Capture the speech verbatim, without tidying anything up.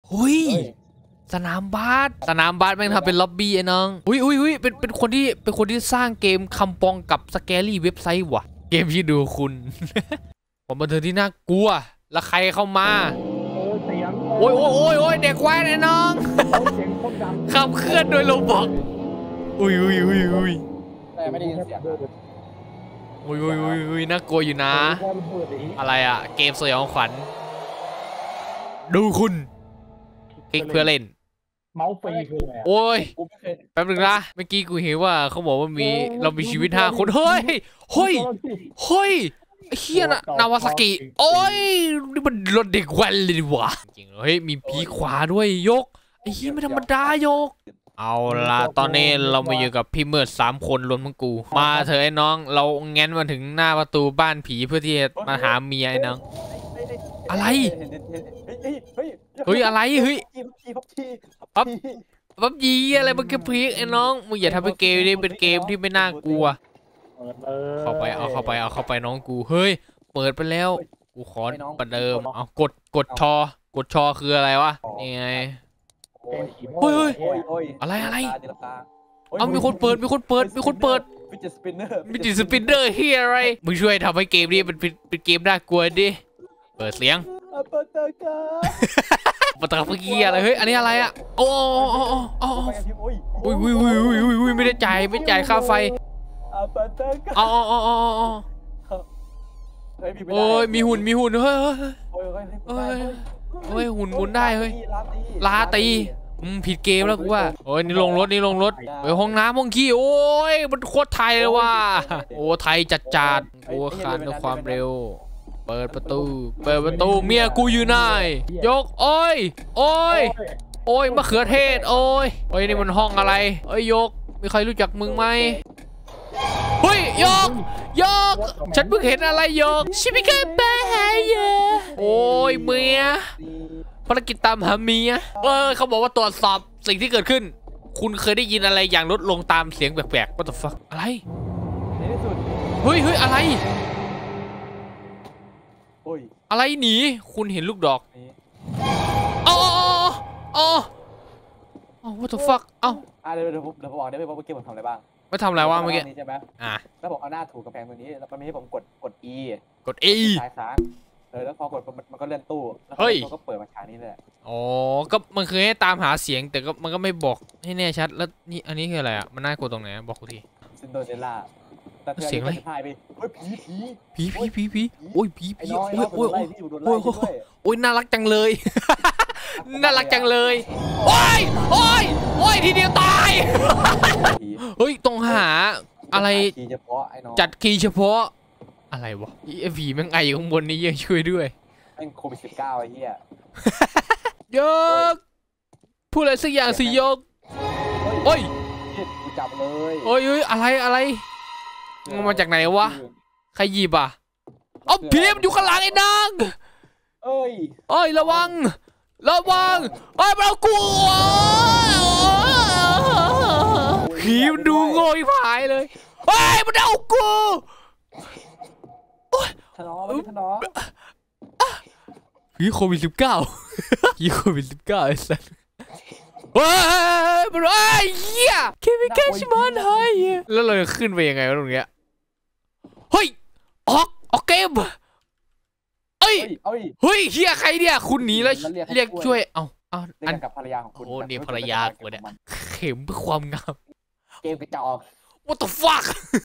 เฮ้ยสนามบาสสนามบาสแม่งทำเป็นล็อบบี้ไอ้น้องอุ้ยอุ้ยอุ้ยเป็นเป็นคนที่เป็นคนที่สร้างเกมคำปองกับสแกรี่เว็บไซต์ว่ะเกมที่ดูคุณผมบันเทิงที่น่ากลัวแล้วใครเข้ามาโอ้ยโอ้ยโอ้ยโอ้ยเด็กแว้นไอ้น้องขับเคลื่อนโดยโรบอทอุ้ยอุ้ยอุ้ยอุ้ยแต่ไม่ได้ยินเสียงอุ้ยอุ้ยอุ้ยอุ้ยน่ากลัวอยู่นะอะไรอะเกมสยองขวัญดูคุณคลิกเพื่อเล่นเมาส์ฟรีคืออะไรโอ้ยแป๊บนึงนะเมื่อกี้กูเห็นว่าเขาบอกว่ามีเรามีชีวิตห้าคนเฮ้ยเฮ้ยเฮ้ยเฮียนะนาวาซากิโอ้ยนี่มันรถเด็กแว้นเลยว่ะจริงเฮ้ยมีผีขวาด้วยยกไอ้เฮียไม่ธรรมดายกเอาล่ะตอนนี้เรามาอยู่กับพี่เมิร์ดสามคนรวมทั้งกูมาเถอะไอ้น้องเราแง้นมาถึงหน้าประตูบ้านผีเพื่อที่จะมาหาเมียไอ้น้องอะไรเฮ้ยอะไรเฮ้ยปั๊บปั๊บยีอะไรมันกระพริกไอ้น้องมึงอย่าทำเป็นเกมนี้เป็นเกมที่ไม่น่ากลัวเข้าไปเอาเข้าไปเอาเข้าไปน้องกูเฮ้ยเปิดไปแล้วกูขอประเดิมเอากดกดชอกดชอคืออะไรวะนี่ไงเฮ้ยอะไรอะไรเอามีคนเปิดมีคนเปิดมีคนเปิดมิจิสปินเนอร์มิจิสปินเนอร์เฮียอะไรมึงช่วยทำให้เกมนี้เป็นเป็นเกมน่ากลัวดิเปิดเสียงปะตากาปะตากาเฮียอะไรเฮ้ยอันนี้อะไรอะโอ้โอ้โอ้โอ้อุ้ยอุ้ยอุ้ยอุ้ยอุ้ยไม่ได้จ่ายไม่จ่ายค่าไฟอ๋ออ๋ออ๋อโอ้ยมีหุ่นมีหุ่นเฮ้ยเฮ้ยเฮ้ยหุ่นหมุนได้เฮ้ยลาตีผิดเกมแล้วกูว่าโอ้ยนี่ลงรถนี่ลงรถไปห้องน้ำห้องขี้โอ้ยมันโคตรไทยเลยว่ะโอ้ไทยจัดจัดโอ้คานด้วยความเร็วเปิดประตูเปิดประตูเมียกูอยู่ไหนยกโอ้ยโอ้ยโอ้ยมะเขือเทศโอ้ยโอ้ยนี่มันห้องอะไรเอ้ยยกมีใครรู้จักมึงไหมเฮ้ยยกยกฉันเพิ่งเห็นอะไรยกชิบิกาเบย์โอ้ยเมียภารกิจตามหาเมียเออเขาบอกว่าตรวจสอบสิ่งที่เกิดขึ้นคุณเคยได้ยินอะไรอย่างลดลงตามเสียงแปลกๆ What the fuck อะไรเฮ้ยเฮ้ยอะไรอะไรหนีคุณเห็นลูกดอกอ๋ออ๋ออ๋อ What the fuck เอ้าเดี๋ยวเดี๋ยวผมเดี๋ยวผมบอกได้ไหมว่าเมื่อกี้ผมทำอะไรบ้างไม่ทำอะไรวะเมื่อกี้ใช่ไหมอ่าแล้วผมเอาหน้าถูกกระแพงตัวนี้แล้วมันไม่ให้ผมกดกด E กด E ซ้ายค้างเออแล้วพอกดมันก็เลื่อนตู้แล้วก็เปิดมาฉากนี้เลยอ๋อก็มันคือให้ตามหาเสียงแต่ก็มันก็ไม่บอกให้แน่ชัดแล้วนี่อันนี้คืออะไรอ่ะมันน่ากลัวตรงไหนบอกกูทีซินโดเรลล่าเสียงอะไรเฮ้ยผีผีผีผีผีโอ้ยผีผีโอ้ยโอ้ยโอ้ยโอ้ยโอ้ยน่ารักจังเลยน่ารักจังเลยโอ้ยโอ้ยโอ้ยทีเดียวตายเฮ้ยต้องหาอะไรจัดคีย์เฉพาะอะไรวะไอ้ผีแม่งไออยู่ข้างบนนี่ยังช่วยด้วยเป็นโควิดสิบเก้าไอ้เหี้ยยกพูดอะไรสักอย่างสิยกโอ้ยกูจับเลยโอ้ยอะไรอะไรมันมาจากไหนวะใครหยิบอ่ะอ๋อผีมันอยู่ข้างหลังไอ้นางเอ้ยเอ้ยระวังระวังไอ้เรากลัวผีมันดูโง่ผายเลยเฮ้ยมันเอากูถนอมถนอมผีโควิดสิบเก้าผีโควิดสิบเก้าไอ้สัสเฮ้ยมันไอ้เหี้ยเคมิคาชิมอนเฮ้ยแล้วเราจะขึ้นไปยังไงวะตรงเนี้ยเฮ้ยออกออกเกมเอ้ยเฮ้ยเฮียใครเนี่ยคุณหนีแล้วเรียกช่วยเอาเอาอันกับภรรยาของคุณโอ้เนี่ยภรรยากูเนี่ยเข็มเพื่อความงามเกมกระจอก What the fuck